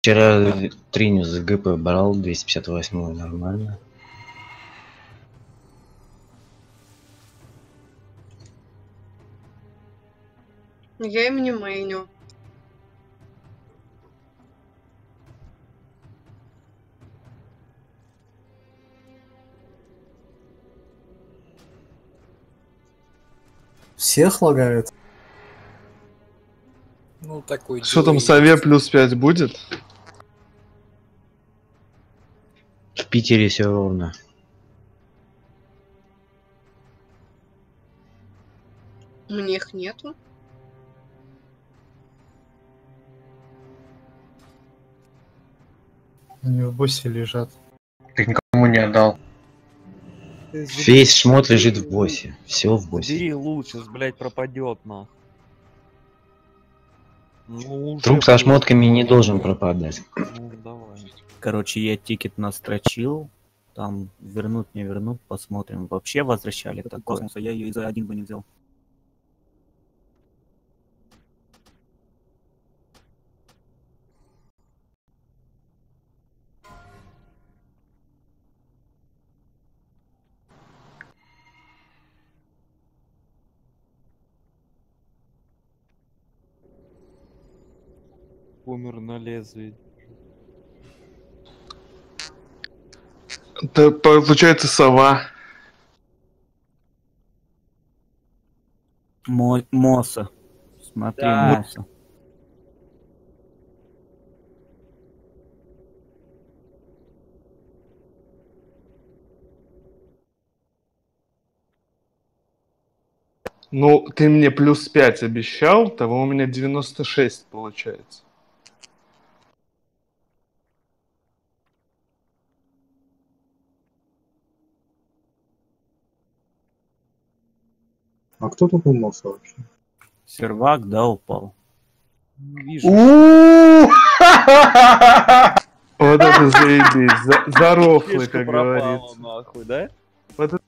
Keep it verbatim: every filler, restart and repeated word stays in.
Вчера Триню с ГП брал, двести пятьдесят восемь, нормально. Я им не мейню. Всех лагает? Ну, такой. Что там, сове плюс пять будет? В Питере все ровно. У меня их нету. Они в боссе лежат. Ты никому не отдал. Весь шмот лежит в боссе. Все в боссе. Бери лучше, блять, пропадет нах. Ну, Труп со шмотками не должен пропадать. Ну, давай. Короче, я тикет настрочил. Там вернут, не вернут, посмотрим. Вообще возвращали к космосу, я ее за один бы не взял. Умер на лезвии. Это получается сова. Мо Моса. Смотри, Да. Моса. Ну, ты мне плюс пять обещал, того у меня девяносто шесть получается. А кто тут умылся вообще? Сервак, да, упал. Вижу. Вот это заебись. Зарофлый, Фишка как пропала, говорится. нахуй, да? Вот это